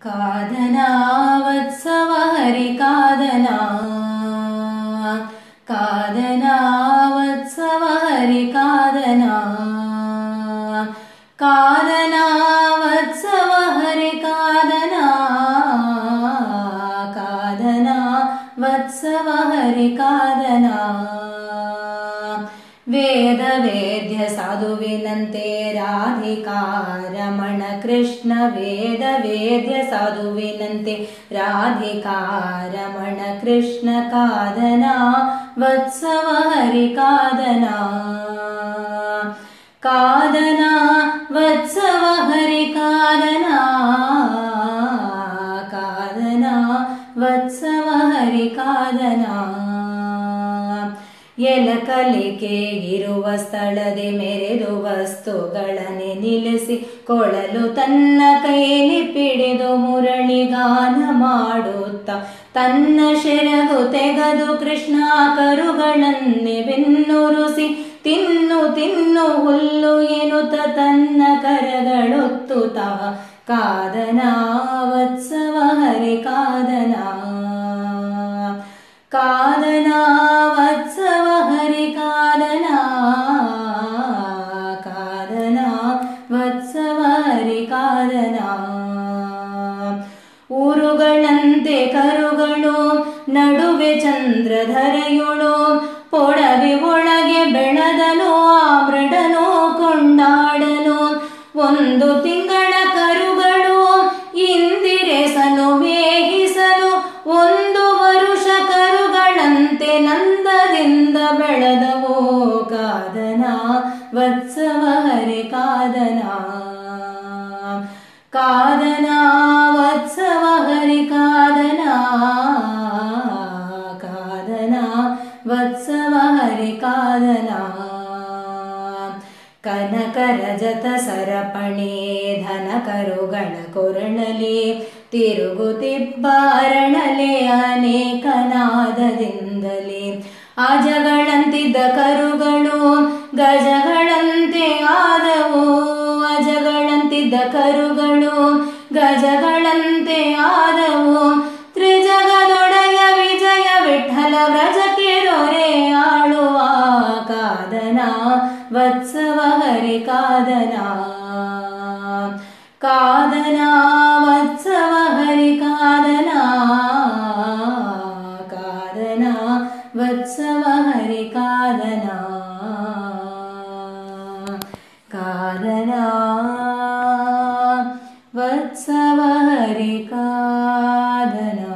कादना वत्सव हरि कादना कादना वत्सव हरि कादना कादना वत्सव हरि कादना कादना वत्सव हरि कादना वेद वेद्य साधुविनंते राधिका रमण कृष्ण वेद वेद्य साधुविनंते राधिका रमण कृष्ण कादना वत्सव हरि कादना कादना वत्सव हरि कादना कादना वत्सव हरि कादना ಎಲಕಲಿಕೆ ಇರುವ ಸ್ಥಳದೆ ಮೆರೆದು ವಸ್ತುಗಳನ್ನೇ ನಿಲ್ಲಿಸಿ ಕೊಳಲು ತನ್ನ ಕೈಲಿ ಪಿಡಿದು ಮುರಳಿಗಾನ ಮಾಡುತ್ತಾ ತನ್ನ ಶೆರಗು ತೆಗೆದು ಕೃಷ್ಣ ಕರುಗಳನ್ನೇ ಬೆನ್ನುರುಸಿ ತಿನ್ನು ತಿನ್ನು ಹುಲ್ಲು ಎನ್ನುತ್ತ ತನ್ನ ಕರಗಳೊತ್ತುತ್ತಾ ಕಾದನ ವತ್ಸವ ಹರಿ ಕಾದನ ಕಾದನ ವತ್ಸವ ಹರಿ ಕಾದನ ಕಾದನ ವತ್ಸವ ಹರಿ ಕಾದನ ಊರುಗಳಂತೆ ಕರುಗಳು ನಡುವೆ ಚಂದ್ರಧರೆಯುಳು ಪೊಡವೆ ಒಳಗೆ ಬೆಳೆದನು ಆ ಮೃಡನು ಕೊಂಡಾಡನು ಒಂದು ತಿಂಗಳ ಕರುಗಳು ಇಂದಿರೆಸನು ಮೇಹಿಸಲು ಒಂದು ವರುಷ ಕರುಗಳಂತೆ ನಂದದಿಂದ ಬೆಳೆದವು ಕಾದನ ವತ್ಸವ ಹರಿ ಕಾದನ ಕಾದನ ವತ್ಸವ ಹರಿ ಕಾದನ ಕಾದನ ವತ್ಸವ ಹರಿ ಕಾದನ ಕನಕ ರಜತ ಸರಪಣಿ ಧನ ಕರುಗಳ ಕೊರಳಲಿ ತಿರುಗುತ್ತಿಬ್ಬಾರಣಲೆ ಅನೇಕನಾದದಿಂದಲೇ ಅಜಗಳಂತಿದ್ದ ಕರುಗಳು ಗಜಗಳಂತೆ ಆದವು ಅಜಗಳಂತಿದ್ದ ಕರುಗಳು ಗಜಗಳಂತೆ ಆದವು ತ್ರಿಜಗದೊಡೆಯ ವಿಜಯ ವಿಠಲ ವ್ರಜಕ್ಕೆ ದೊರೆ ಆಳುವ ಕಾದನ ವತ್ಸವ ಹರಿ ಕಾದನ ಕಾದನ ವತ್ಸವ ಹರಿ ಕಾದನ ಕಾದನ ವತ್ಸವ ಹರಿ ಕಾದನ ಕಾದನ ವತ್ಸವ ಹರಿ ಕಾದನ